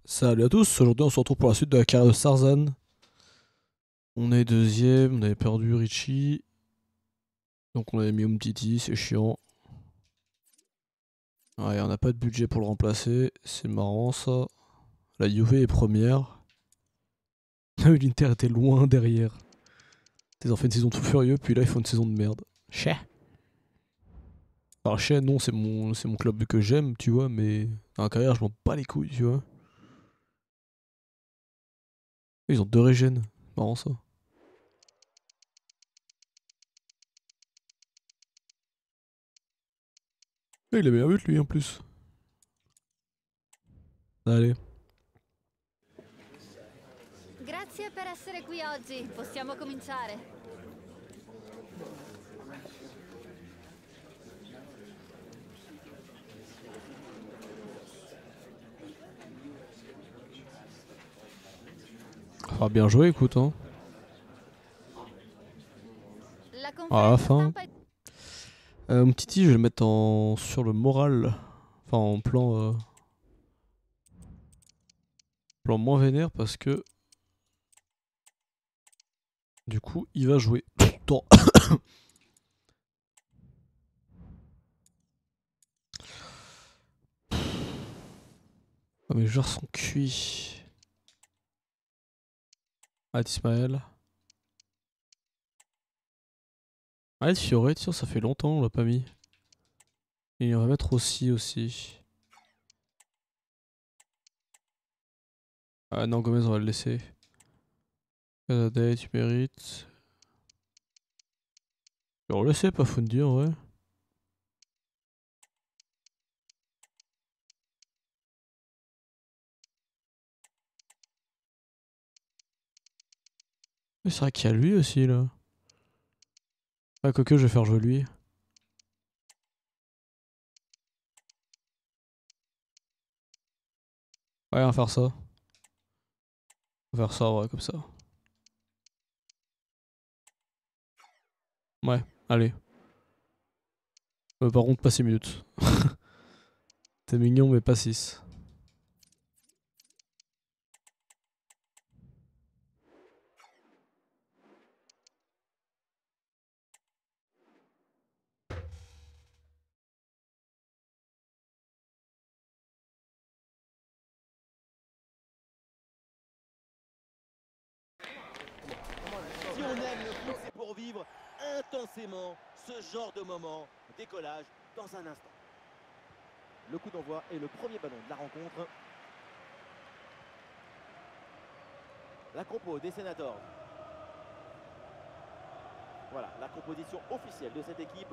Salut à tous, aujourd'hui on se retrouve pour la suite de la carrière de Sarzan. On est deuxième, on avait perdu Richie. Donc on avait mis Umtiti, c'est chiant. Ouais, on n'a pas de budget pour le remplacer, c'est marrant ça. La Juve est première. Ah oui, l'Inter était loin derrière. Ils ont fait une saison tout furieux, puis là ils font une saison de merde. Chais. Alors Chais, non, c'est mon club que j'aime, tu vois, mais dans la carrière je m'en bats les couilles, tu vois. Ils ont deux régènes, marrant ça. Et il a meilleur but lui en plus. Allez. Grazie per essere qui oggi. Possiamo cominciare. Ah, bien joué, écoute, hein. La À la conferenza fin. stampa è... Titi, je vais le mettre sur le moral. Enfin, en plan moins vénère parce que du coup, il va jouer. Attends. Ah, mes joueurs sont cuits. Arrête Ismaël. Arrête Fioré, tiens, ça fait longtemps, on l'a pas mis. Et on va mettre aussi. Ah non, Gomez, on va le laisser. Day, tu mérites. On va le laisser, pas fou de dire, ouais. Mais c'est vrai qu'il y a lui aussi, là. Ah, quoique, je vais faire jouer lui. Ouais, on va faire ça. On va faire ça, ouais, comme ça. Ouais, allez. Par contre, pas 6 minutes. T'es mignon, mais pas 6. Si on aime le foot, c'est pour vivre intensément ce genre de moment. Décollage dans un instant. Le coup d'envoi est le premier ballon de la rencontre. La compo des Senators. Voilà, la composition officielle de cette équipe.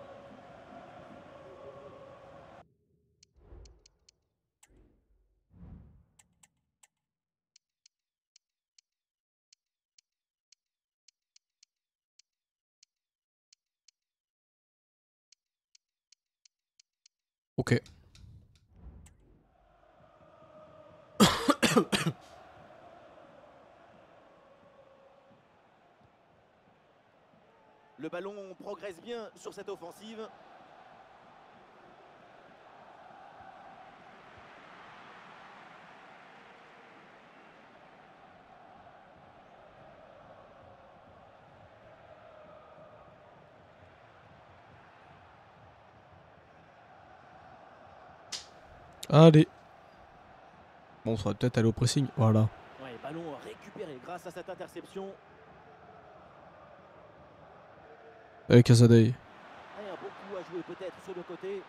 Ok. Le ballon progresse bien sur cette offensive. Allez. Bon, ça va peut-être aller au pressing. Voilà. Ouais, ballon récupéré grâce à cette interception. Avec Casadei. Et un bon coup à jouer peut-être sur le côté.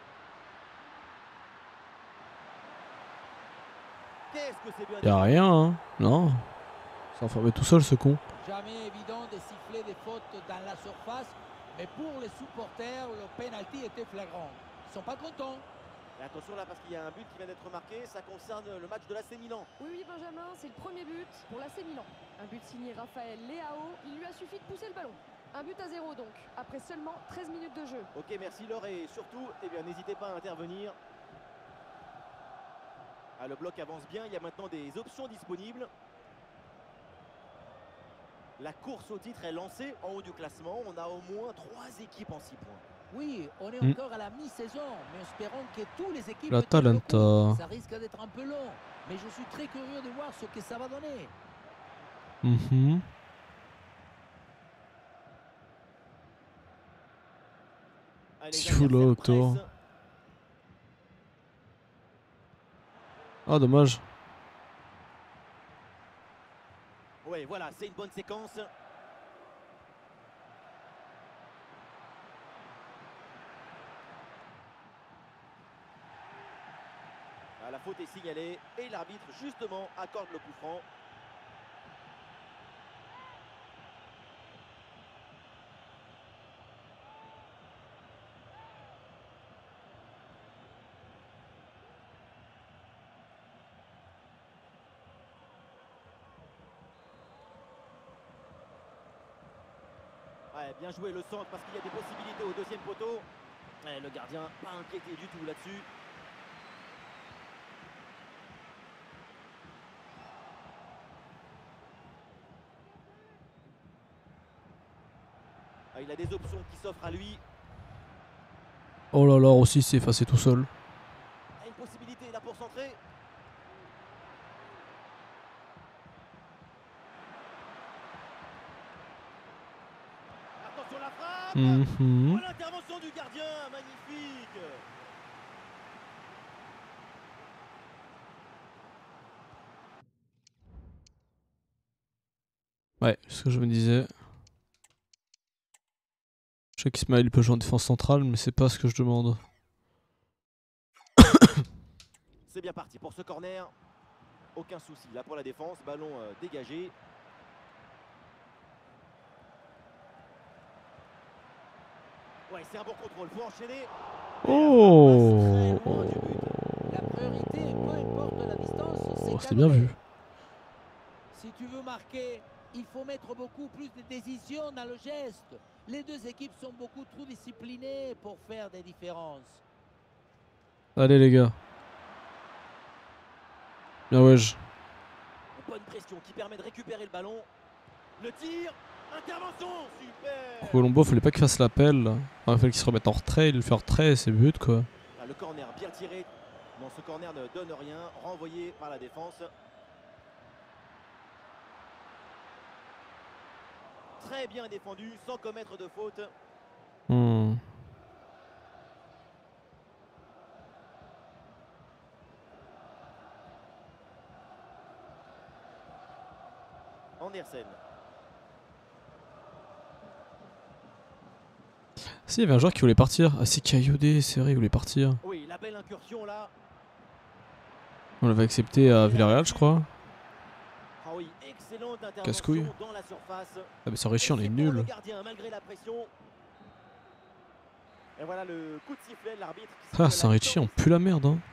Qu'est-ce que c'est bien. Y'a rien, hein. Non. C'est enfermé tout seul, ce con. Jamais évident de siffler des fautes dans la surface, mais pour les supporters, le penalty était flagrant. Ils sont pas contents. Et attention là parce qu'il y a un but qui vient d'être marqué, ça concerne le match de l'AC Milan. Oui, Benjamin, c'est le premier but pour l'AC Milan. Un but signé Raphaël Leao, il lui a suffi de pousser le ballon. Un but à 0 donc, après seulement 13 minutes de jeu. Ok, merci Laure et surtout, n'hésitez pas à intervenir. Ah, le bloc avance bien, il y a maintenant des options disponibles. La course au titre est lancée en haut du classement, on a au moins 3 équipes en 6 points. Oui, on est Mm. encore à la mi-saison, mais espérons que tous les équipes La tiennent le coup. Talenta. Ça risque d'être un peu long, mais je suis très curieux de voir ce que ça va donner. Mhm. Allez, Qu'est-ce les qu'il fout là, adversaires Octo? pressent. Ah, dommage. Ouais, voilà, c'est une bonne séquence. Ah, la faute est signalée et l'arbitre justement accorde le coup franc. Ouais, bien joué le centre parce qu'il y a des possibilités au deuxième poteau. Ouais, le gardien pas inquiété du tout là-dessus. Ah, il a des options qui s'offrent à lui. Oh là là, Rossi s'est effacé tout seul. Ah, une possibilité là pour centrer. Attention la frappe. Mhm. Oh, l'intervention du gardien, magnifique. Ouais, c'est ce que je me disais. Je sais qu'Ismaël peut jouer en défense centrale, mais c'est pas ce que je demande. C'est bien parti pour ce corner. Aucun souci là pour la défense. Ballon dégagé. Ouais, c'est un bon contrôle. Faut enchaîner. Oh, La priorité, peu importe la distance, c'est c'était bien vu. Si tu veux marquer, il faut mettre beaucoup plus de décision dans le geste. Les deux équipes sont beaucoup trop disciplinées pour faire des différences. Allez les gars. Bien wesh. Bonne pression qui permet de récupérer le ballon. Le tir. Intervention. Super. Colombo, fallait pas qu'il fasse l'appel. Là. Enfin, il fallait qu'il se remette en retrait, il le fait en retrait et c'est but quoi. Ah, le corner bien tiré. Non, ce corner ne donne rien. Renvoyé par la défense. Très bien défendu, sans commettre de faute. Hmm. Andersen. Si, il y avait un joueur qui voulait partir. Ah, c'est Kayode, c'est vrai, il voulait partir. Oui, la belle incursion là. On l'avait accepté à Villarreal, je crois. Ah oui, excellente Casse-couille. intervention dans la surface. Ah, mais c'est Richie, on est C'est pour le nul. gardien malgré la pression. Et voilà le coup de sifflet de l'arbitre. Ah, Saint-Richie, on pue la merde, hein.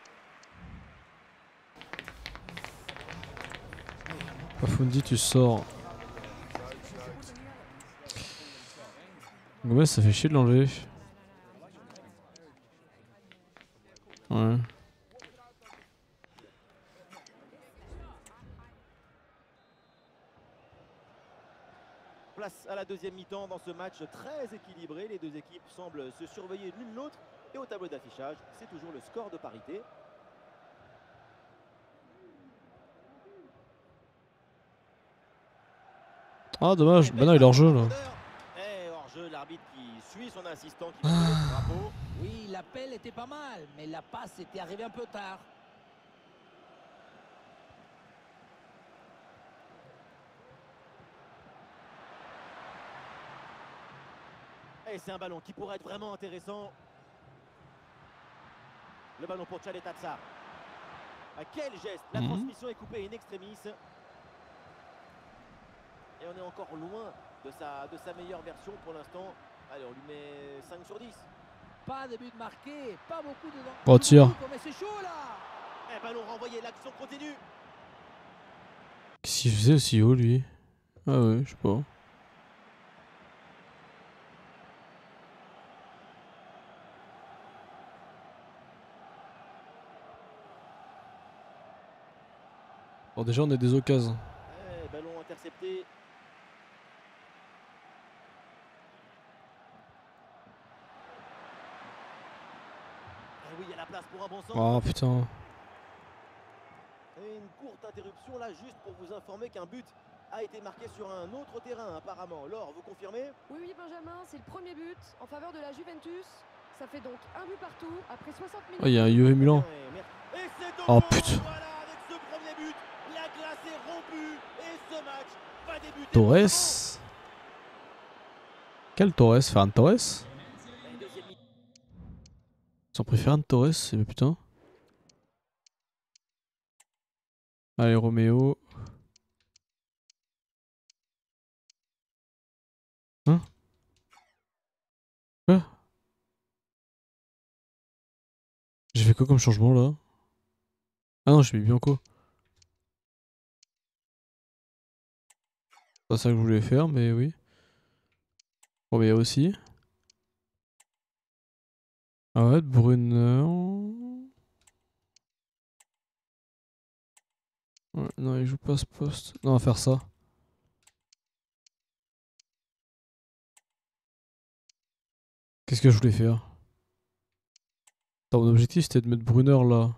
Afundi, tu sors. Gomez, ça fait chier de l'enlever. Ouais. Place à la deuxième mi-temps dans ce match très équilibré. Les deux équipes semblent se surveiller l'une l'autre. Et au tableau d'affichage, c'est toujours le score de parité. Ah, dommage. Bah non, il est hors jeu là. Et hors jeu, l'arbitre qui suit son assistant qui va donner le drapeau. Oui, l'appel était pas mal, mais la passe était arrivée un peu tard. Et c'est un ballon qui pourrait être vraiment intéressant. Le ballon pour Tchaletazza. Ah, quel geste. La transmission est coupée in extremis. Et on est encore loin de sa meilleure version pour l'instant. Allez, on lui met 5 sur 10. Pas de but marqué, pas beaucoup de dents. Oh, tire. Mais c'est chaud là. Et ballon renvoyé, l'action continue. Qu'est-ce qu'il faisait aussi haut lui? Ah ouais, je sais pas. Bon, déjà, on a des occasions. Ballon intercepté. oui, il y a la place pour un bon sens. Oh putain. Et une courte interruption là, juste pour vous informer qu'un but a été marqué sur un autre terrain apparemment. Laure, vous confirmez? Oui, oui, Benjamin, c'est le premier but en faveur de la Juventus. Ça fait donc un but partout après 60 minutes. Oh, il y a un Juve Milan. Et c'est Oh au putain. voilà, avec ce premier but, la glace est rompue et ce match va débuter. Torres. Quel Torres? Ferran Torres? Et deuxième mi- Ils ont pris Ferran Torres, mais putain. Allez, Roméo. Hein? Quoi? J'ai fait quoi comme changement là? Ah non, j'ai mis Bianco. C'est pas ça que je voulais faire, mais oui. Roméo aussi. Ah ouais, Brunner. Ouais, non, il joue pas ce poste. Non, on va faire ça. Qu'est-ce que je voulais faire? Attends, mon objectif c'était de mettre Brunner là.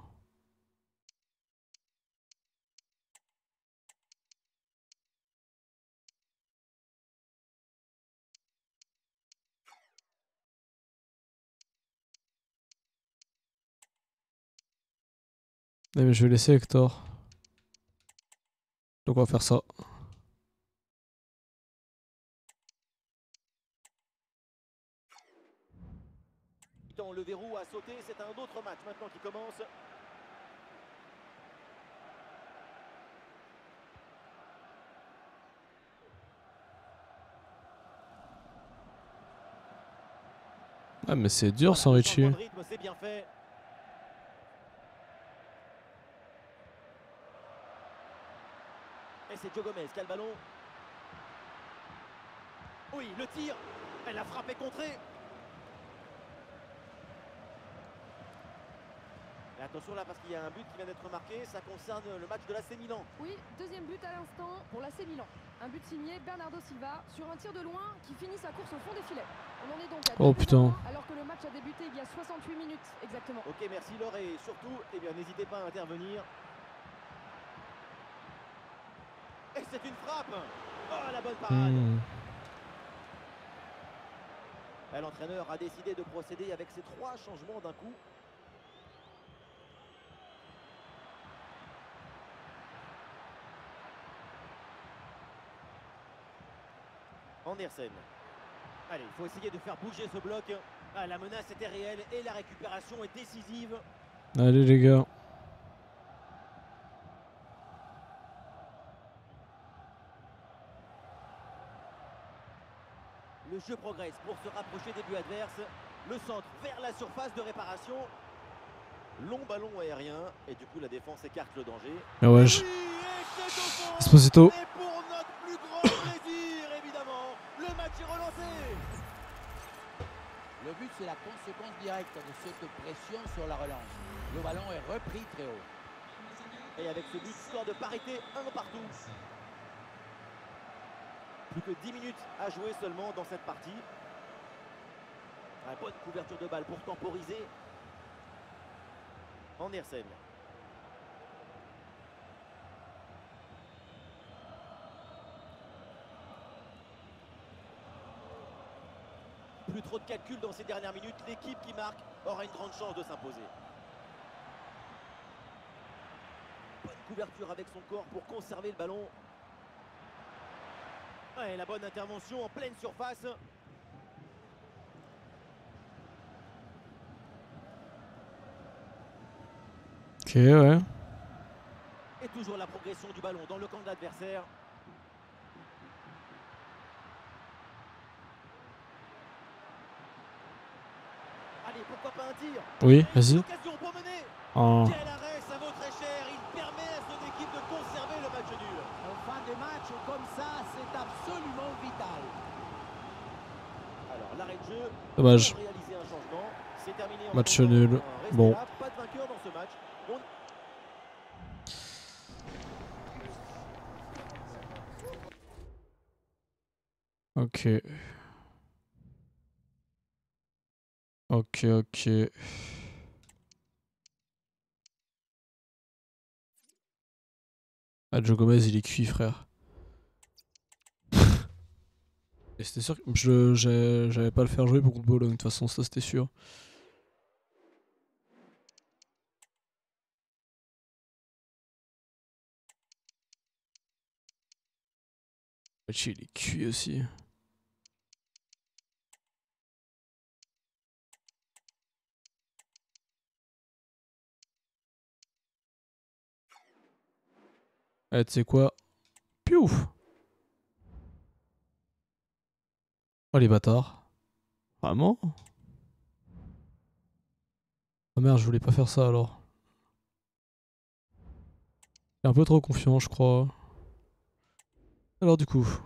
Eh, mais je vais laisser Hector. Donc on va faire ça. Le verrou a sauté, c'est un autre match maintenant qui commence. Ah mais c'est dur Voilà, sans le Richie. changement de rythme, c'est bien fait. Et c'est Joe Gomez qui a le ballon. Oui, le tir. Elle a frappé contrée. Et attention là parce qu'il y a un but qui vient d'être marqué. Ça concerne le match de l'AC Milan. Oui, deuxième but à l'instant pour l'AC Milan. Un but signé Bernardo Silva sur un tir de loin qui finit sa course au fond des filets. On en est donc à Oh, 2-1, putain. alors que le match a débuté il y a 68 minutes exactement. Ok, merci Laure et surtout, eh bien n'hésitez pas à intervenir. Et c'est une frappe. Oh la bonne parade. L'entraîneur a décidé de procéder avec ces 3 changements d'un coup. Andersen. Allez, il faut essayer de faire bouger ce bloc. Ah, la menace était réelle et la récupération est décisive. Allez les gars. Le jeu progresse pour se rapprocher des buts adverses. Le centre vers la surface de réparation. Long ballon aérien. Et du coup, la défense écarte le danger. Ah ouais, Oui, et c'est au fond. Esposito. Et pour notre plus grand plaisir, évidemment, le match est relancé. Le but, c'est la conséquence directe de cette pression sur la relance. Le ballon est repris très haut. Et avec ce but, score de parité, 1 partout. Plus que 10 minutes à jouer seulement dans cette partie. Bonne couverture de balle pour temporiser. Andersen. Plus trop de calculs dans ces dernières minutes. L'équipe qui marque aura une grande chance de s'imposer. Bonne couverture avec son corps pour conserver le ballon. Ouais, la bonne intervention en pleine surface. Ok, ouais. Et toujours la progression du ballon dans le camp de l'adversaire. Allez, pourquoi pas un tir? Oui, vas-y. L'occasion pour mener. Oh. Quel arrêt, ça vaut très cher. Il permet à son équipe de conserver le match nul. En fin de match, comme ça, c'est absolument vital. Alors, l'arrêt de jeu. Dommage. Pour réaliser un changement. C'est terminé en Match attendant. nul. Restez Bon. là, pas de vainqueur dans ce match. Ok. Ok, ok. Ah, Joe Gomez, il est cuit, frère. Et c'était sûr que j'allais pas le faire jouer pour contre Bologne, de toute façon, ça c'était sûr. Il est cuit aussi. Allez, tu sais quoi? Piouf! Oh les bâtards. Vraiment? Oh merde, je voulais pas faire ça alors. Il est un peu trop confiant, je crois. Alors du coup.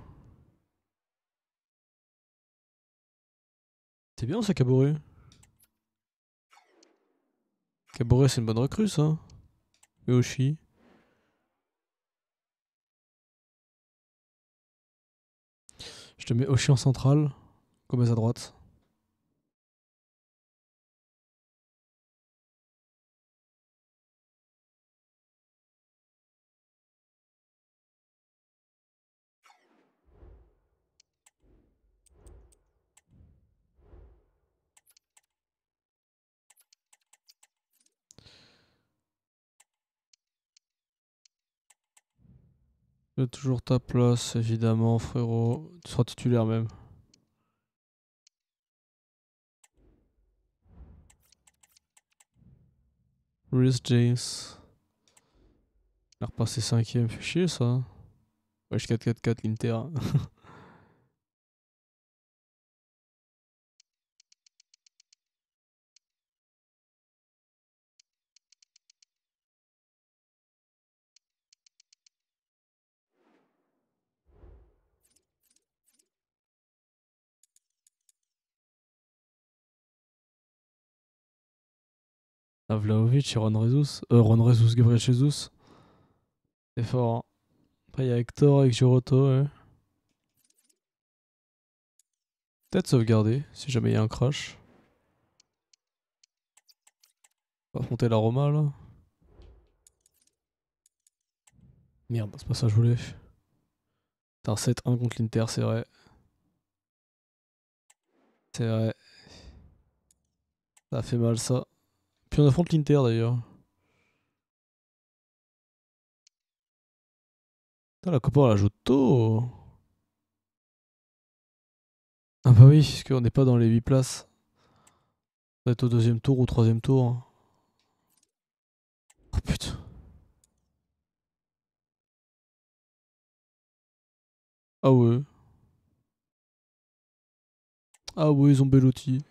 C'est bien ça, Caboret. Caboret, c'est une bonne recrue, ça. Et Oshi. Je te mets Oshi en centrale. Gomez à droite. Fais toujours ta place, évidemment, frérot. Tu seras titulaire même. Rhys James. Il a repassé 5ème, fait chier ça. Wesh 4-4-4 l'Inter. Ah, Vlahovic et Ron Jesus, Gabriel Jesus. C'est fort. Hein. Après, il y a Hector avec Giroto. Ouais. Peut-être sauvegarder si jamais il y a un crash. On va affronter la Roma là. Merde, c'est pas ça que je voulais. C'est un 7-1 contre l'Inter, c'est vrai. C'est vrai. Ça a fait mal ça. Puis on affronte l'Inter d'ailleurs. Putain, la Copa on la joue tôt. Ah bah oui, parce qu'on n'est pas dans les 8 places. On va être au 2ème tour ou 3ème tour. Hein. Oh putain. Ah ouais. Ah ouais, ils ont Bellotti.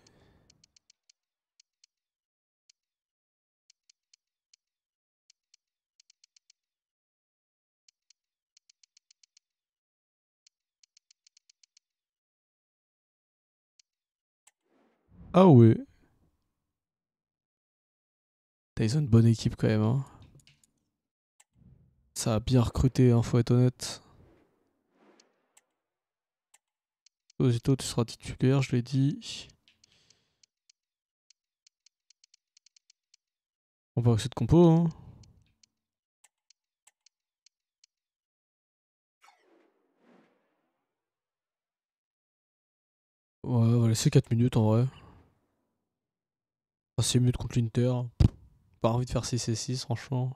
Ah ouais. Ils ont une bonne équipe quand même. Hein. Ça a bien recruté, hein, faut être honnête. Osito, tu seras titulaire, je l'ai dit. On va avec cette compo. Hein. Ouais, on va laisser 4 minutes en vrai. 6 minutes contre l'Inter. Pas envie de faire 6 et 6, franchement.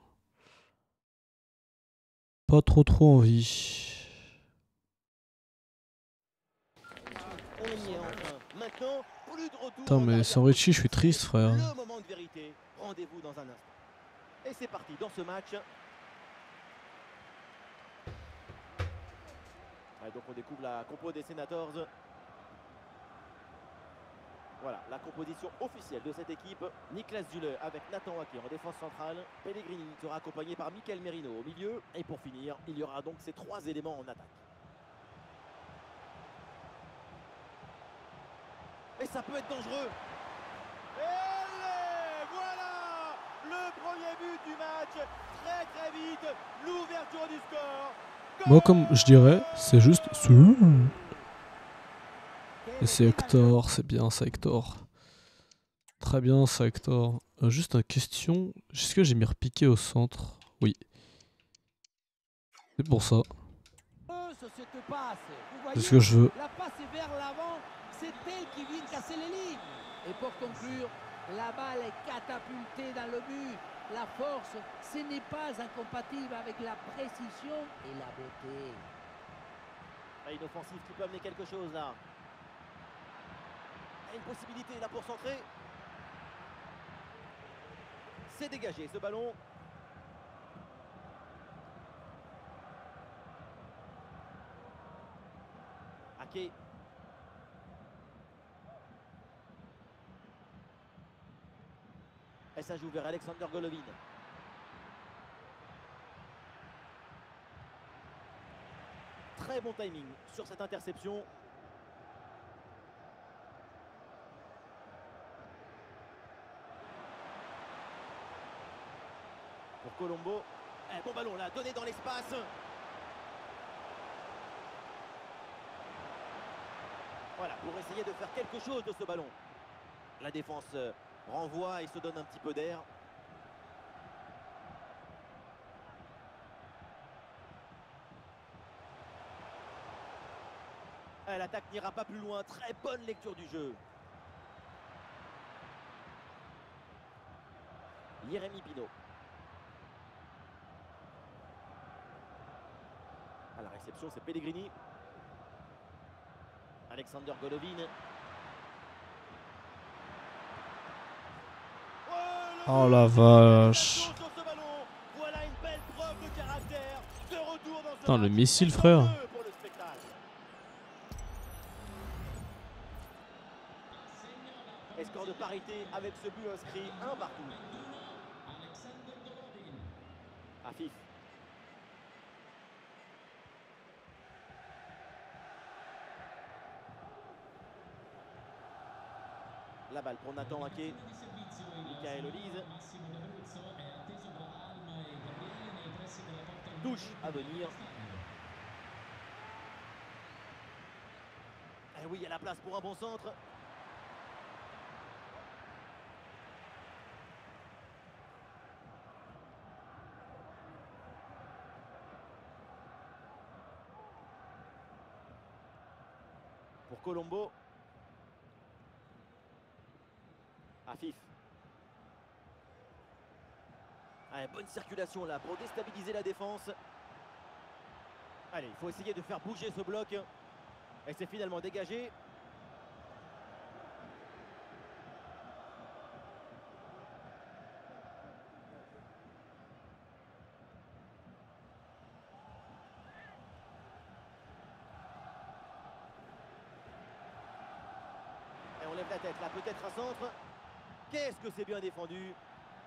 Pas trop envie. On y est enfin. Maintenant, plus de retour. Putain, mais sans Richie, je suis triste, frère. Le moment de vérité. Rendez-vous dans un instant. Et c'est parti dans ce match. Ouais, donc on découvre la compo des Senators. Voilà, la composition officielle de cette équipe. Niklas Süle avec Nathan Ake en défense centrale. Pellegrini sera accompagné par Mikel Merino au milieu. Et pour finir, il y aura donc ces 3 éléments en attaque. Et ça peut être dangereux. Et voilà le premier but du match. Très vite, l'ouverture du score. Moi, comme je dirais, c'est juste... Et c'est Hector, c'est bien ça, Hector. Très bien ça, Hector. Juste une question, est-ce que j'ai mis repiqué au centre? Oui. C'est pour ça. Cette passe, vous C'est ce voyez, que je veux. la passe est vers l'avant, c'est elle qui vient casser les lignes. Et pour conclure, la balle est catapultée dans le but. La force, ce n'est pas incompatible avec la précision et la beauté. Une offensive qui peut amener quelque chose là. Une possibilité là pour centrer. C'est dégagé ce ballon. Ake. Et ça joue vers Alexander Golovin. Très bon timing sur cette interception. Pour Colombo. Bon ballon là, donné dans l'espace. Voilà, pour essayer de faire quelque chose de ce ballon. La défense renvoie et se donne un petit peu d'air. L'attaque n'ira pas plus loin. Très bonne lecture du jeu. Jérémy Pino. À la réception, c'est Pellegrini. Alexander Golovin. Oh la vache. Voilà une belle preuve de caractère. De retour dans ce Putain, le match. missile, frère. Pour le spectacle. Et score de parité avec ce but inscrit, un partout. Afif. La balle pour Nathan Ake. Michael Olise. Touche à venir. Et oui, il y a la place pour un bon centre. Pour Colombo. Afif. Allez, bonne circulation là pour déstabiliser la défense. Allez, il faut essayer de faire bouger ce bloc. Et c'est finalement dégagé. Et on lève la tête là, peut-être un centre. Qu'est-ce que c'est bien défendu.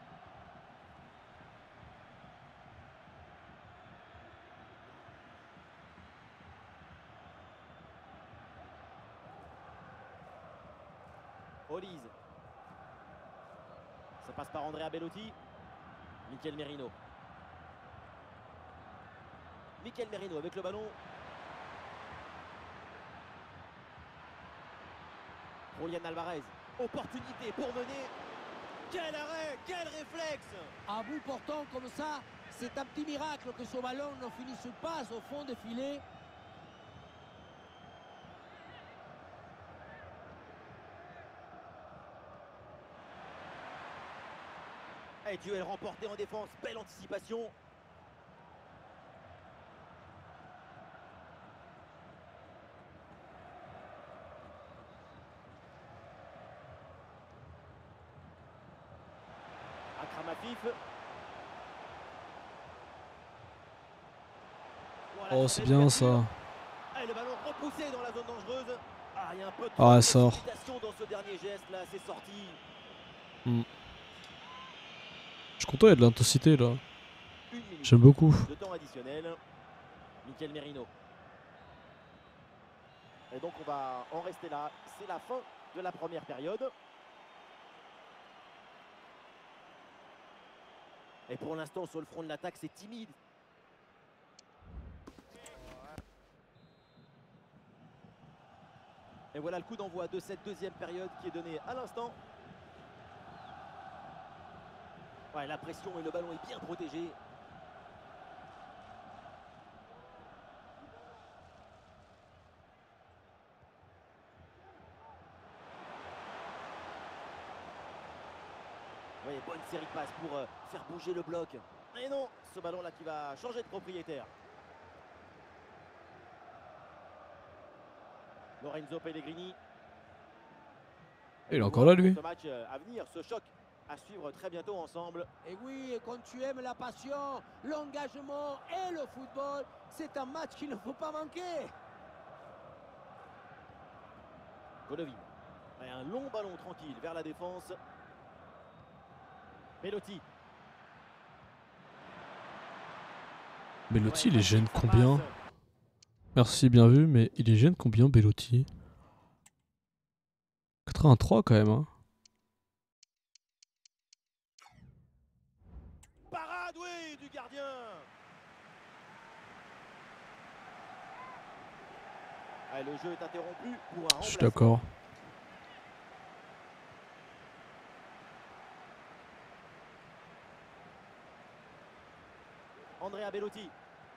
Olise. Ça passe par Andrea Bellotti. Mikel Merino. Mikel Merino avec le ballon. Julian Alvarez. Opportunité pour mener. Quel arrêt, quel réflexe. À bout portant comme ça, c'est un petit miracle que ce ballon ne finisse pas au fond des filets. Et duel remporté en défense, belle anticipation. Akram Afif. Voilà, Oh, c'est bien ça. Et le ballon repoussé dans la zone dangereuse. Ah, il y a un peu de Ah, elle sort. précipitation dans ce dernier geste là, c'est sorti. Je suis content, il y a de l'intensité là. Une minute J'aime beaucoup. de temps additionnel. Mikel Merino. Et donc on va en rester là. C'est la fin de la première période. Et pour l'instant, sur le front de l'attaque, c'est timide. Et voilà le coup d'envoi de cette deuxième période qui est donné à l'instant. Ouais, la pression et le ballon est bien protégé. Oui, bonne série de passes pour faire bouger le bloc. Et non, ce ballon-là qui va changer de propriétaire. Lorenzo Pellegrini. Il est encore là, lui. Ce match à venir, ce choc à suivre très bientôt ensemble. Et oui, et quand tu aimes la passion, l'engagement et le football, c'est un match qu'il ne faut pas manquer. Golovin. Et un long ballon tranquille vers la défense. Belotti. Belotti, il est jeune combien? Merci, bien vu, mais il est jeune combien, Belotti? 83 quand même, hein. Parade, oui, du gardien. Ah, le jeu est interrompu pour un Je suis remplacement. d'accord. Andrea Belotti.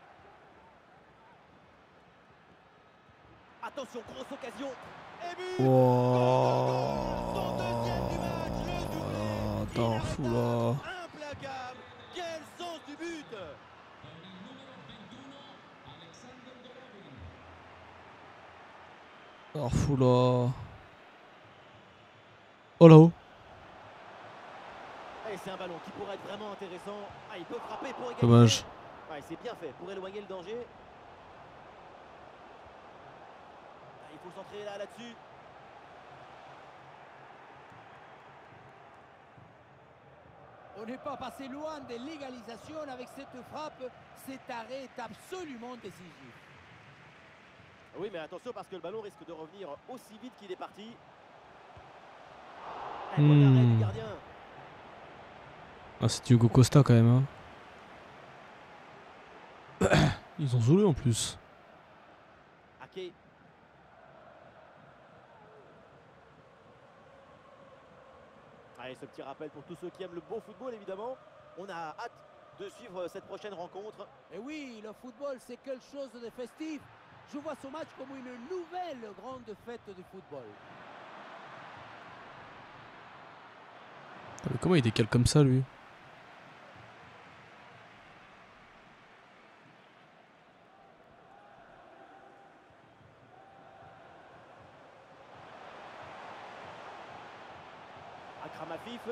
Attention, grosse occasion. Et but. Son deuxième du match, le doublé. Tarfoula. Implacable. Quel sens du but. Tarfoula. Oh là-haut. Et c'est un ballon qui pourrait être vraiment intéressant. Ah, il peut frapper pour égaliser. Dommage. Ouais, c'est bien fait pour éloigner le danger. Ah, il faut centrer là-dessus. On n'est pas passé loin de l'égalisation avec cette frappe. Cet arrêt est absolument décisif. Oui, mais attention parce que le ballon risque de revenir aussi vite qu'il est parti. Un bon arrêt du gardien. Ah, c'est Hugo Costa quand même, hein. Ils ont zoulé en plus. Ake. Allez, ce petit rappel pour tous ceux qui aiment le beau football, évidemment. On a hâte de suivre cette prochaine rencontre. Et oui, le football, c'est quelque chose de festif. Je vois ce match comme une nouvelle grande fête du football. Mais comment il décale comme ça, lui? Akram Afif.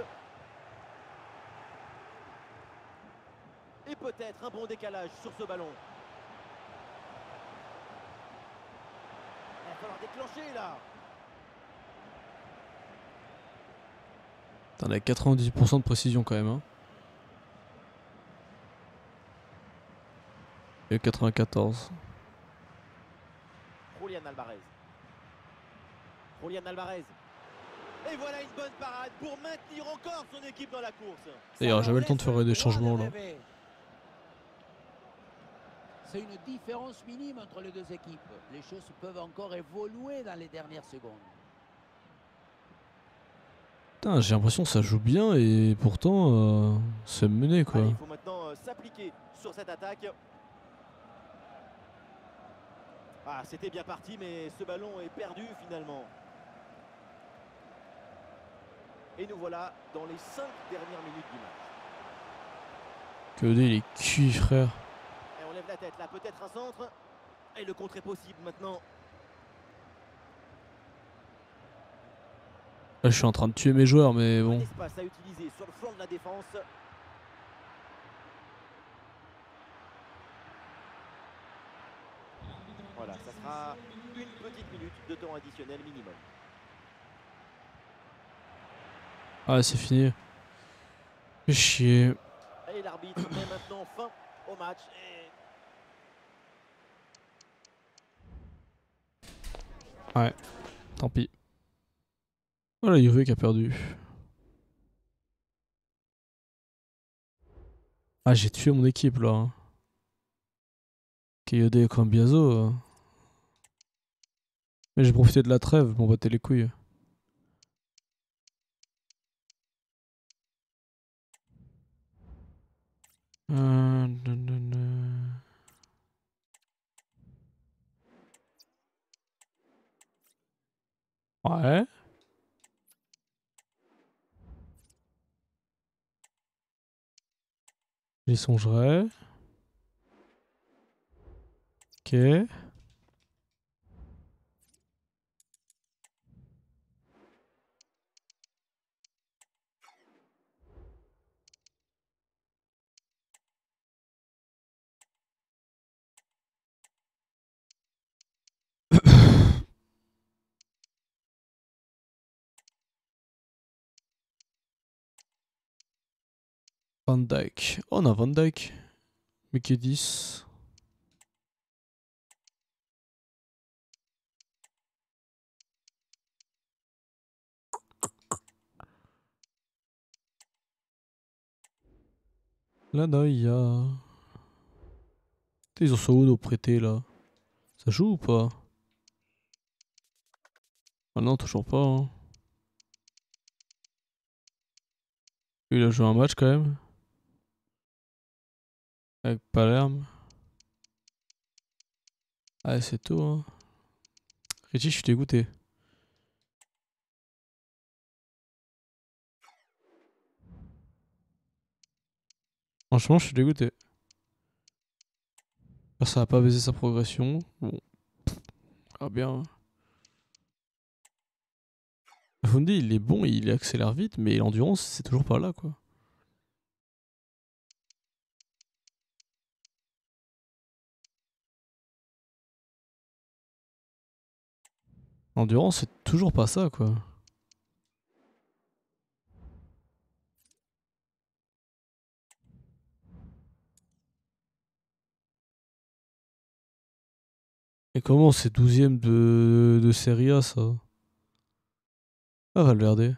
Et peut-être un bon décalage sur ce ballon. Il va falloir déclencher là. T'en as 90% de précision quand même, hein. Et 94. Julian Alvarez. Julian Alvarez. Et voilà une bonne parade pour maintenir encore son équipe dans la course. D'ailleurs, j'avais le temps de faire des changements là. C'est une différence minime entre les deux équipes. Les choses peuvent encore évoluer dans les dernières secondes. Putain, j'ai l'impression que ça joue bien et pourtant c'est mené quoi. Allez, il faut maintenant s'appliquer sur cette attaque. Ah, c'était bien parti, mais ce ballon est perdu finalement. Et nous voilà dans les 5 dernières minutes du match. Que il est cuit, frère. Et on lève la tête là, peut-être un centre. Et le contre est possible maintenant. Là, je suis en train de tuer mes joueurs, mais Un bon. espace à utiliser sur le flanc de la défense. Voilà, ça sera une petite minute de temps additionnel minimum. Ah, c'est fini. Fais chier. Et l'arbitre met maintenant fin au match. Et... Ouais, tant pis. Voilà, Juve qui a perdu. Ah, j'ai tué mon équipe là. Hein. Kayode et Cambiaso. Mais j'ai profité de la trêve pour battre les couilles. Ouais. J'y songerai. Ok. Van Dijk. Oh, on a Van Dijk. Mais qui est 10. Là, il y a. Ils ont son nos prêtés là. Ça joue ou pas? Ah non, toujours pas. Hein. Il a joué un match quand même. Avec Palerme. Ah, c'est tout. Hein. Richie, je suis dégoûté. Franchement, je suis dégoûté. Ça a pas baisé sa progression. Bon. Ah bien. Fundi, il est bon, il accélère vite, mais l'endurance, c'est toujours pas là, quoi. L'endurance, c'est toujours pas ça, quoi. Et comment c'est 12ème de Serie A, ça? Ah, Valverde.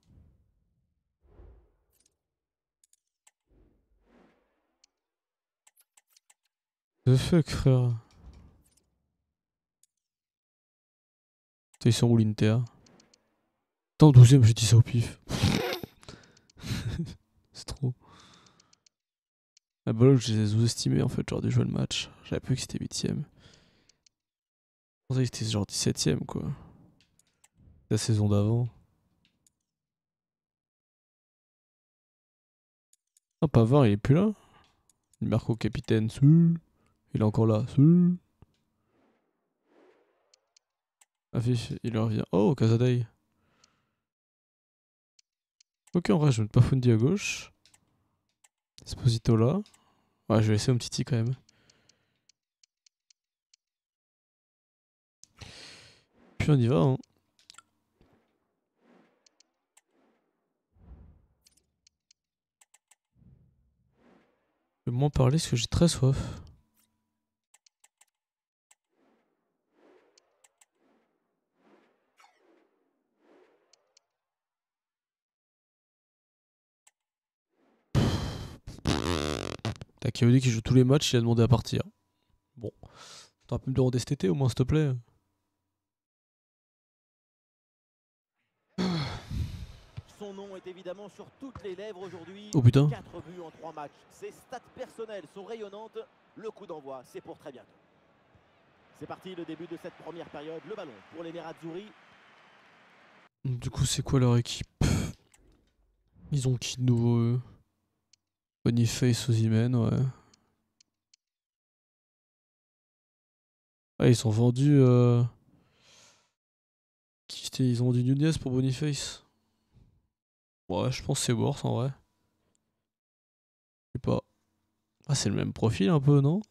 The fuck, frère. Putain, ils sont où l'Inter? Attends, 12ème, j'ai dit ça au pif. C'est trop. La balle, je les ai sous-estimés en fait, genre de jouer le match. J'avais plus que c'était 8ème. Je pensais que c'était genre 17ème, quoi. La saison d'avant. Ah, Pavard, il est plus là. Marco capitaine, si. Il est encore là, si. Affiche, il revient. Oh, Casadei. Ok, en vrai, je vais mettre pas Fundi à gauche. Esposito là. Ouais, je vais laisser un petit quand même. Puis on y va, hein. Je vais moins parler parce que j'ai très soif. T'as Kaodi qui joue tous les matchs, il a demandé à partir. Bon. T'aurais pu me demander cet été au moins, s'il te plaît. Son nom est évidemment sur toutes les lèvres aujourd'hui. Oh putain. 4 buts en 3 matchs. Ses stats personnelles sont rayonnantes. Le coup d'envoi, c'est pour très bientôt. C'est parti, le début de cette première période. Le ballon pour les Nerazzurri. Du coup, c'est quoi leur équipe? Ils ont qui de nouveau? Boniface, Osimhen, ouais. Ah, ils ont vendu. Ils ont vendu Nunez pour Boniface. Ouais, je pense que c'est worth en vrai. Je sais pas. Ah, c'est le même profil un peu, non?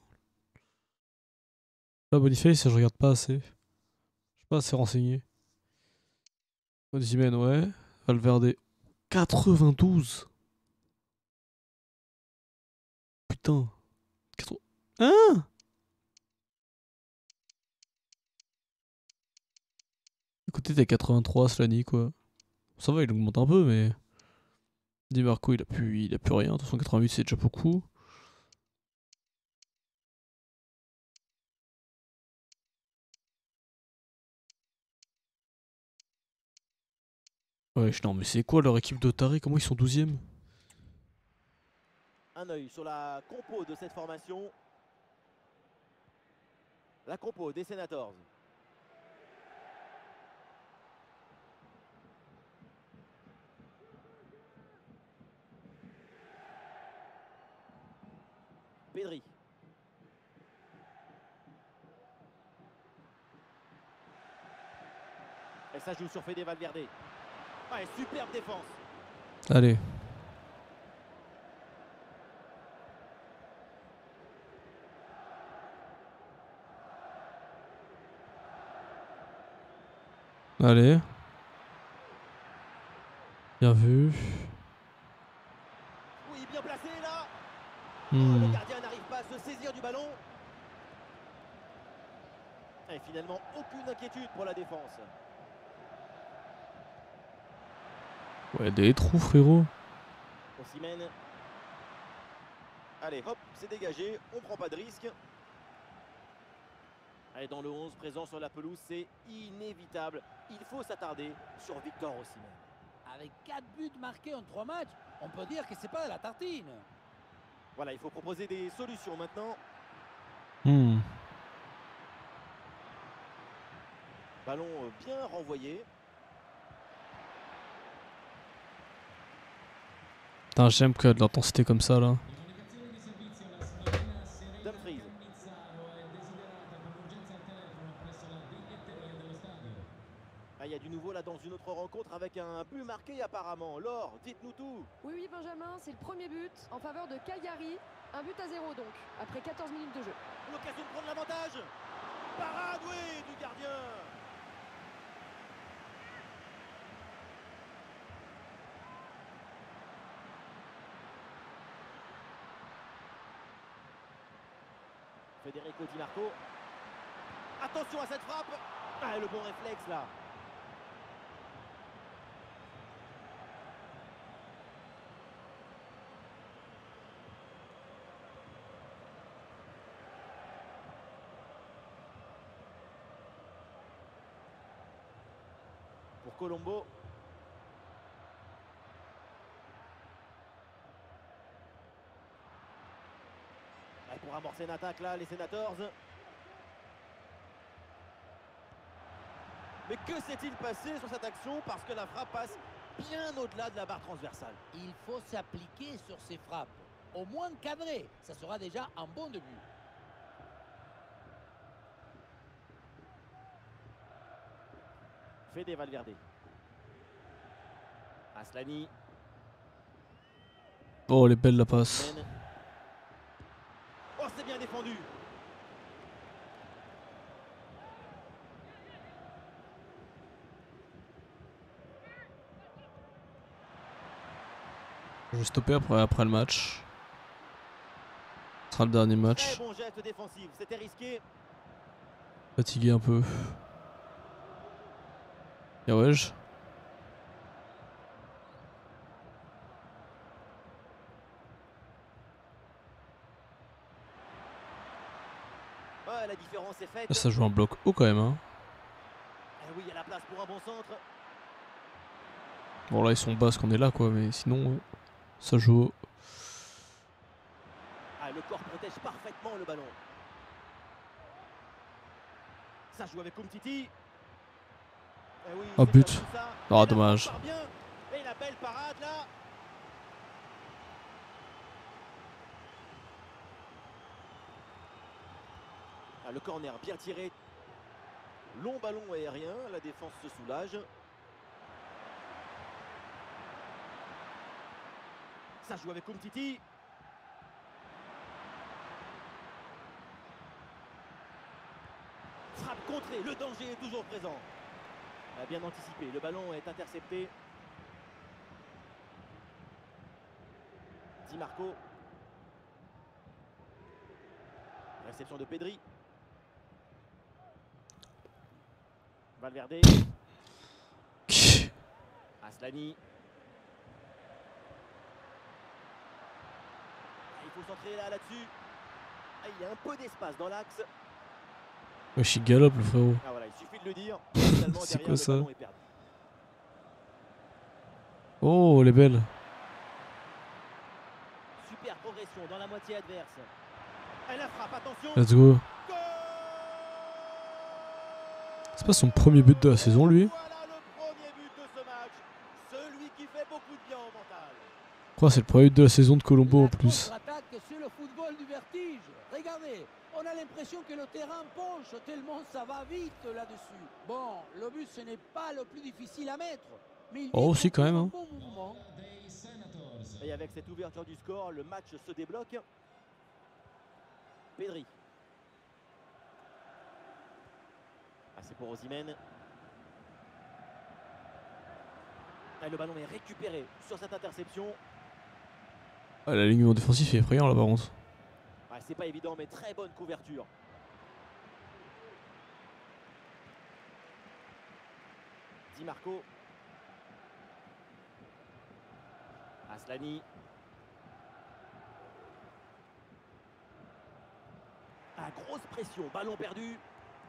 Là, Boniface, je regarde pas assez. Je suis pas assez renseigné. Osimhen, ouais. Valverde. 92. Putain. 80. Hein? Écoutez, t'as 83, Slani, quoi. Ça va, il augmente un peu, mais. Di Marco, il a plus rien. De toute façon, 88, c'est déjà beaucoup. Ouais, non, mais c'est quoi leur équipe d'Otari? Comment ils sont 12ème? Un œil sur la compo de cette formation. La compo des Senators. Pedri. Et ça joue sur Fede Valverde. Ouais, superbe défense. Allez. Allez. Bien vu. Oui, bien placé là. Hmm. Le gardien n'arrive pas à se saisir du ballon. Et finalement, aucune inquiétude pour la défense. Ouais, des trous, frérot. Osimhen. Allez, hop, c'est dégagé. On prend pas de risque. Allez, dans le 11, présent sur la pelouse, c'est inévitable. Il faut s'attarder sur Victor Osimhen. Avec 4 buts marqués en 3 matchs, on peut dire que c'est pas de la tartine. Voilà, il faut proposer des solutions maintenant. Hmm. Ballon bien renvoyé. Putain, j'aime qu'il y a de l'intensité comme ça là. Dumfries. Ah, il y a du nouveau là dans une autre rencontre avec un but marqué apparemment. Laure, dites-nous tout. Oui, oui, Benjamin, c'est le premier but en faveur de Cagliari. Un but à 0 donc, après 14 minutes de jeu. L'occasion de prendre l'avantage. Parade, oui, du gardien. Federico Di Marco. Attention à cette frappe. Ah, le bon réflexe là. Pour Colombo. Et pour amorcer une attaque là, les Senators. Mais que s'est-il passé sur cette action? Parce que la frappe passe bien au-delà de la barre transversale. Il faut s'appliquer sur ces frappes. Au moins cadré, ça sera déjà un bon début. Fede Valverde. Aslani. Oh, elle est belle la passe. Men. Oh, c'est bien défendu. Je vais stopper après le match. Ce sera le dernier Très match. bon geste défensif. C'était risqué. Fatigué un peu. Y'a wesh. Ouais, la différence est faite. Là, ça joue un bloc haut quand même. Hein. Eh oui, il y a la place pour un bon centre. Bon là ils sont bas parce qu'on est là quoi, mais sinon ça joue haut. Ah, le corps protège parfaitement le ballon. Ça joue avec Umtiti. Eh oui, Oh, c'est but. comme ça. Oh, Et la dommage. frappe part bien. Et la belle parade là. Ah, le corner bien tiré. Long ballon aérien, la défense se soulage. Ça joue avec Umtiti. Frappe contrée, le danger est toujours présent. A bien anticipé, le ballon est intercepté. Di Marco. Réception de Pedri. Valverde. Aslani. Il faut centrer là-dessus. Ah, il y a un peu d'espace dans l'axe. Wesh il galope le frérot. Ah voilà, il suffit de le dire. Finalement, C'est derrière, quoi le ça? ballon est perdu. Oh elle est belle. Super progression dans la moitié adverse. Et la frappe, attention. Let's go. Goal. C'est pas son premier but de la saison lui? Voilà le premier but de ce match. Celui qui fait beaucoup de bien au mental. Je crois que c'est le premier but de la saison de Colombo en La plus. contre-attaque, c'est le football du vertige. ça va vite là-dessus. Bon, le but, ce n'est pas le plus difficile à mettre. Mais il Oh, si, quand même, un hein. bon mouvement. Et avec cette ouverture du score, le match se débloque. Pedri. Ah, c'est pour Osimhen. Et le ballon est récupéré sur cette interception. Ah, l'alignement défensif est effrayant là par contre. Ah, c'est pas évident, mais très bonne couverture. Di Marco. Aslani. Ah, grosse pression, ballon perdu.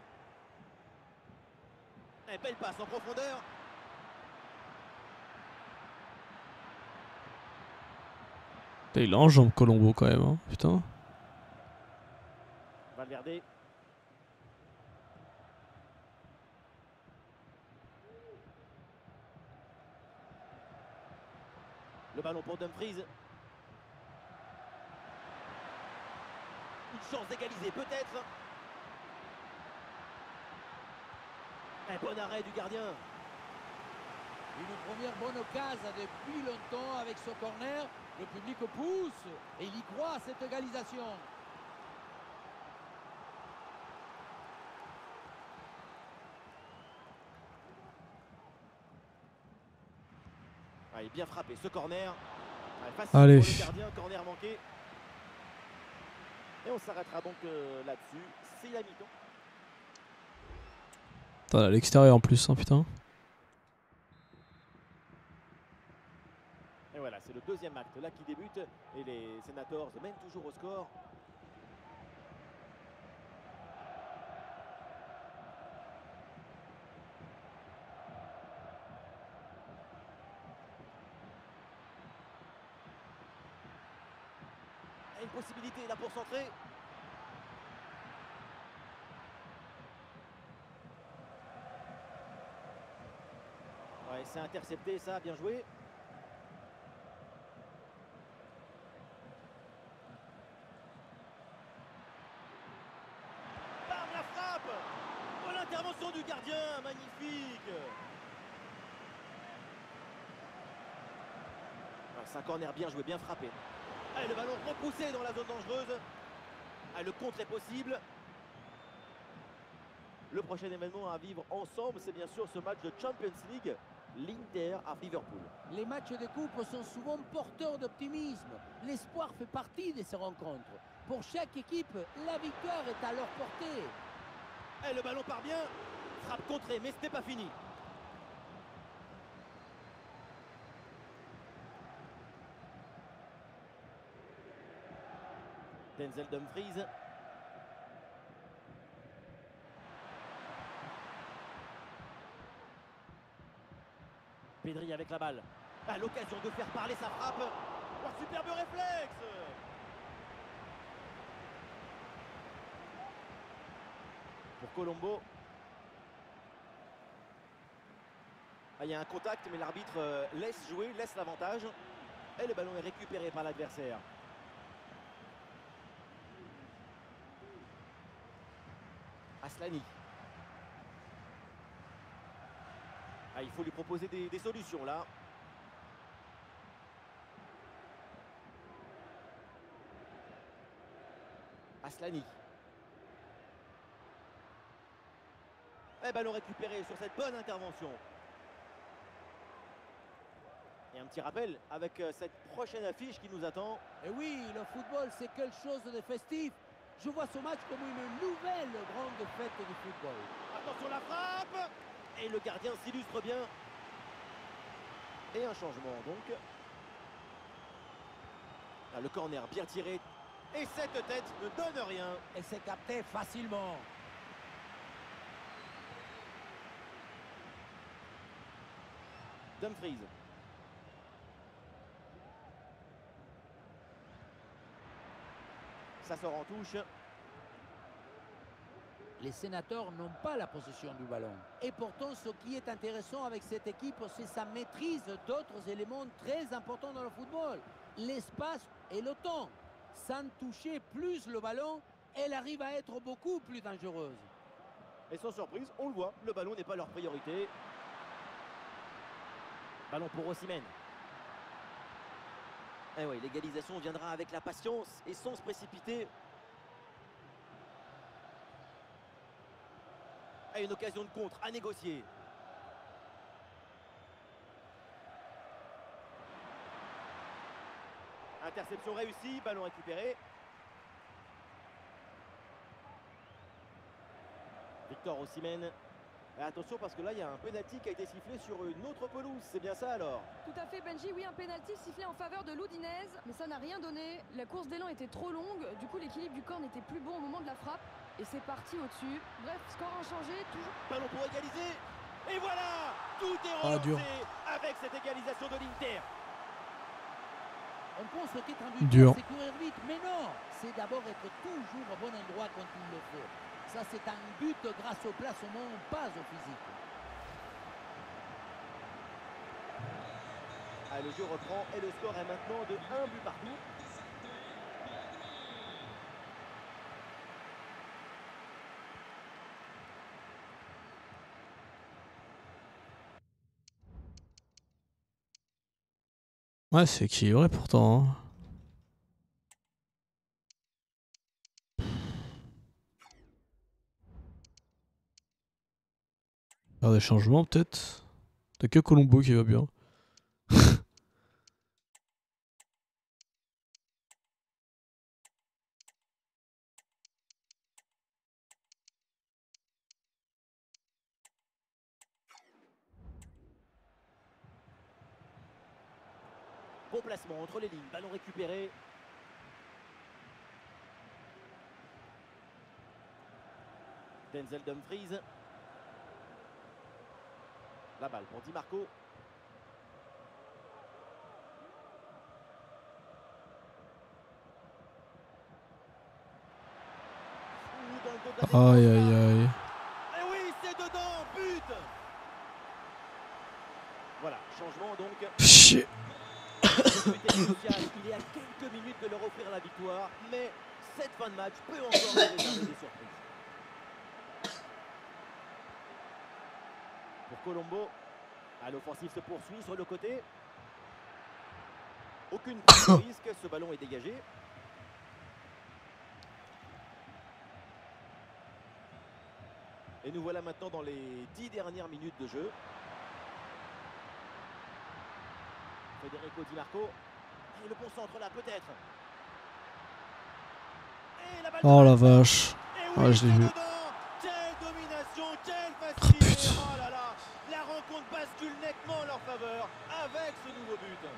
Et belle passe en profondeur. Putain, il a en jambe Colombo quand même, hein. Putain. Valverde. Le ballon pour Dumfries. Une chance d'égaliser peut-être. Un bon arrêt du gardien. Une première bonne occasion depuis longtemps avec ce corner. Le public pousse et il y croit à cette égalisation. Ah, il est bien frappé ce corner. Ah, facile Allez. pour le gardien, corner manqué. Et on s'arrêtera donc là-dessus. C'est la mi-temps. Putain, à l'extérieur en plus, hein, putain. Et voilà, c'est le deuxième acte là qui débute. Et les Senators mènent toujours au score. Et une possibilité là pour centrer. Ouais, c'est intercepté ça, bien joué. Bam, la frappe. Oh, l'intervention du gardien, magnifique. Ah, c'est un corner bien joué, bien frappé. Allez, le ballon repoussé dans la zone dangereuse. Ah, le contre est possible. Le prochain événement à vivre ensemble, c'est bien sûr ce match de Champions League. L'Inter à Liverpool. Les matchs de coupe sont souvent porteurs d'optimisme. L'espoir fait partie de ces rencontres. Pour chaque équipe, la victoire est à leur portée. Et le ballon part bien. Frappe contrée, mais ce n'est pas fini. Denzel Dumfries. Pedri avec la balle. À l'occasion de faire parler sa frappe. Oh, superbe réflexe. Pour Colombo. Ah, il y a un contact, mais l'arbitre laisse jouer, laisse l'avantage. Et le ballon est récupéré par l'adversaire. Aslani. Ah, il faut lui proposer des solutions là. Aslani. Et ballon récupéré sur cette bonne intervention. Et un petit rappel avec cette prochaine affiche qui nous attend. Et oui, le football, c'est quelque chose de festif. Je vois ce match comme une nouvelle grande fête du football. Attention la frappe. Et le gardien s'illustre bien. Et un changement donc. Ah, le corner bien tiré. Et cette tête ne donne rien. Et c'est capté facilement. Dumfries. Ça sort en touche. Les sénateurs n'ont pas la possession du ballon. Et pourtant, ce qui est intéressant avec cette équipe, c'est sa maîtrise d'autres éléments très importants dans le football. L'espace et le temps. Sans toucher plus le ballon, elle arrive à être beaucoup plus dangereuse. Et sans surprise, on le voit, le ballon n'est pas leur priorité. Ballon pour Osimhen. Eh oui, l'égalisation viendra avec la patience et sans se précipiter. Et une occasion de contre à négocier. Interception réussie, ballon récupéré. Victor Osimhen. Et attention parce que là il y a un penalty qui a été sifflé sur une autre pelouse, c'est bien ça alors? Tout à fait Benji, oui un penalty sifflé en faveur de l'Udinese, mais ça n'a rien donné. La course d'élan était trop longue, du coup l'équilibre du corps n'était plus bon au moment de la frappe. Et c'est parti au-dessus. Bref, score inchangé, toujours. Ballon pour égaliser. Et voilà, tout est Ah, dur. relancé avec cette égalisation de l'Inter. On pense qu'être un but, Dur. c'est courir vite, mais non. C'est d'abord être toujours au bon endroit quand il le faut. Ça, c'est un but grâce au placement, pas au physique. Ah, le jeu reprend et le score est maintenant de 1 but partout. Ouais, c'est équilibré pourtant. Hein. Faire des changements peut-être. T'as que Colombo qui va bien. Bon placement entre les lignes, ballon récupéré. Denzel Dumfries. La balle pour Di Marco. Dans le dos de la défense, Aïe là. aïe aïe. Et oui, c'est dedans, but. Voilà, changement donc. Chier. Le but est crucial. Il est à quelques minutes de leur offrir la victoire, mais cette fin de match peut encore leur réserver des surprises. Pour Colombo, à l'offensive se poursuit sur le côté. Aucune prise de risque, ce ballon est dégagé. Et nous voilà maintenant dans les 10 dernières minutes de jeu. Federico Di Marco. Et le bon centre là, peut-être. Et la balle Oh la de vache. Et Ouais, je l'ai vu. dedans. Quelle domination, quelle Oh facilité. putain. Oh là là. La rencontre bascule nettement en leur faveur avec ce nouveau but.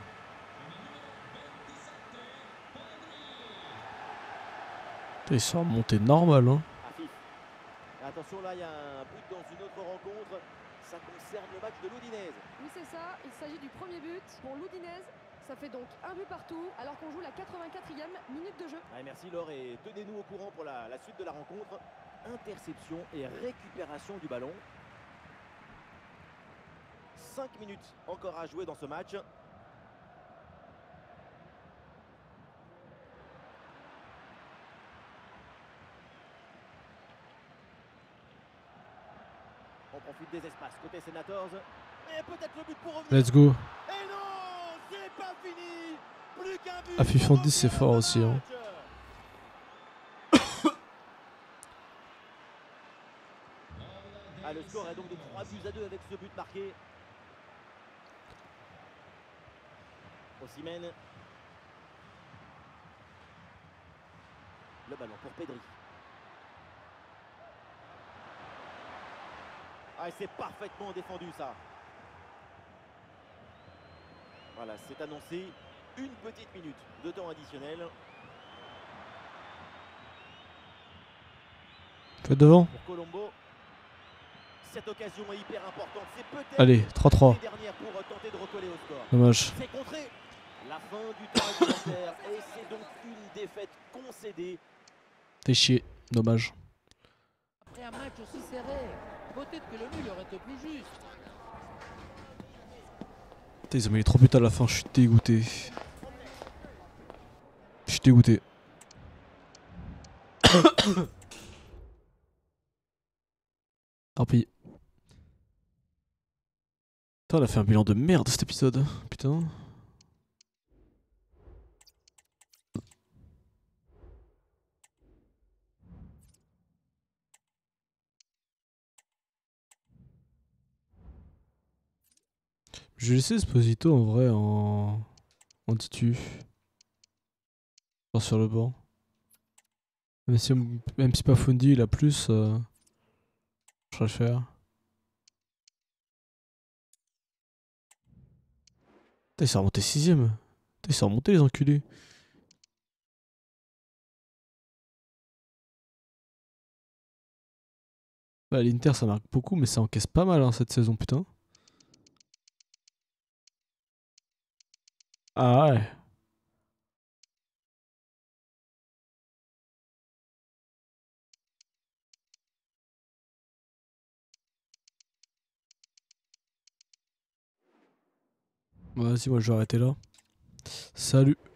Ils sont remontés normal hein. Afif. Et attention là, il y a un but dans une autre rencontre. Ça concerne le match de l'Udinese. Oui c'est ça, il s'agit du premier but pour l'Udinese. Ça fait donc un but partout alors qu'on joue la 84e minute de jeu. Ouais, merci Laure et tenez-nous au courant pour la suite de la rencontre. Interception et récupération du ballon. 5 minutes encore à jouer dans ce match. On profite des espaces côté Senators. Et peut-être le but pour revenir. Let's go. Et non, c'est pas fini. Plus qu'un but. Ah, FIFA pour 10, c'est revenir fort dans aussi, le hein. match. Ah, le score est donc de 3-2 avec ce but marqué. Osimhen. Le ballon pour Pedri. Ah, et c'est parfaitement défendu ça. Voilà, c'est annoncé. Une petite minute de temps additionnel Fais devant. pour Colombo. Cette occasion est hyper importante. C'est peut-être Allez, 3-3. l'année dernière pour tenter de recoller au score. Dommage. C'est contré. La fin du temps alimentaire et c'est donc une défaite concédée. T'es chier. Dommage. Après un match aussi serré, peut-être que le nul aurait été plus juste. Putain, ils ont mis les 3 buts à la fin. Je suis dégoûté. Je suis dégoûté. Harpie. Putain, on a fait un bilan de merde cet épisode. Putain. Je vais laisser Esposito en vrai en titu. Genre sur le banc. Même si pas Fundi il a plus, je vais le faire. Putain, ils sont remontés 6ème. Putain, ils sont remontés les enculés. Bah, l'Inter ça marque beaucoup, mais ça encaisse pas mal hein, cette saison, putain. Ah ouais. Vas-y, moi je vais arrêter là. Salut.